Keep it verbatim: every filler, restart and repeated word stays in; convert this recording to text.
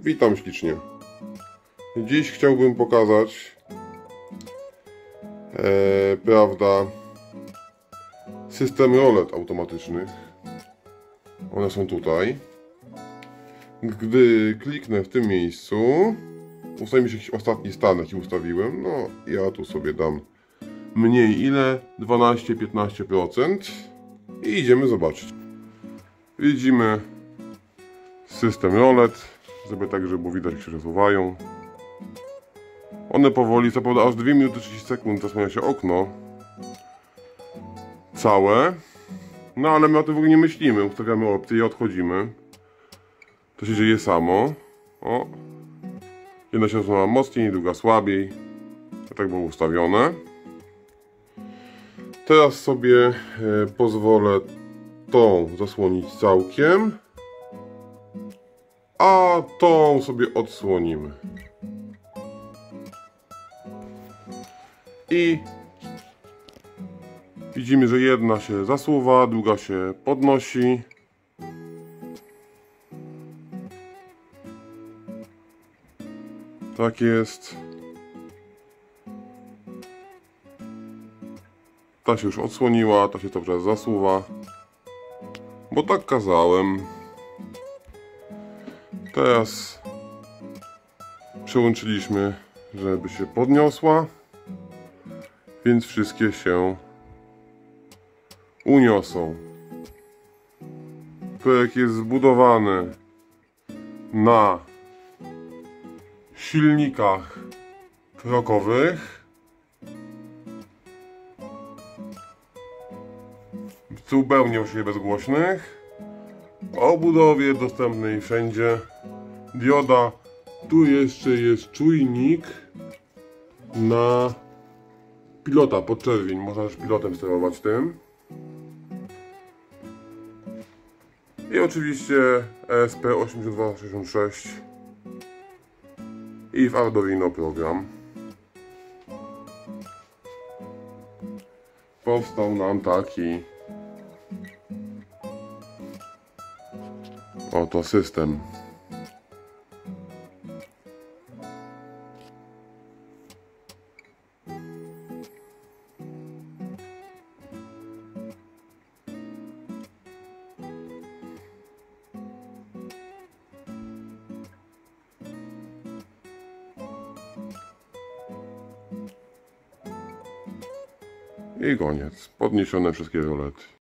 Witam ślicznie. Dziś chciałbym pokazać e, prawda, system rolet automatycznych. One są tutaj. Gdy kliknę w tym miejscu, ustawi mi się jakiś ostatni stan, jaki ustawiłem. No, ja tu sobie dam mniej ile? dwanaście do piętnastu procent. I idziemy zobaczyć. Widzimy system rolet. Zrobię tak, żeby było widać, jak się przesuwają. One powoli, co prawda aż dwie minuty trzydzieści sekund zasłania się okno całe. No ale my o tym w ogóle nie myślimy. Ustawiamy opcję i odchodzimy. To się dzieje samo. O. Jedna się zasunęła mocniej, druga słabiej. Tak było ustawione. Teraz sobie e, pozwolę tą zasłonić całkiem, a tą sobie odsłonimy. I widzimy, że jedna się zasuwa, druga się podnosi. Tak jest. Ta się już odsłoniła, ta się cały czas zasuwa. Bo tak kazałem. Teraz przełączyliśmy, żeby się podniosła. Więc wszystkie się uniosą. Projekt jest zbudowany na silnikach trokowych. Zupełnie właściwie bezgłośnych. O budowie dostępnej wszędzie. Dioda. Tu jeszcze jest czujnik na pilota, podczerwień. Można też pilotem sterować tym. I oczywiście E S P osiemdziesiąt dwa sześćdziesiąt sześć i w Arduino program. Powstał nam taki oto system. I koniec. Podniesione wszystkie rolety.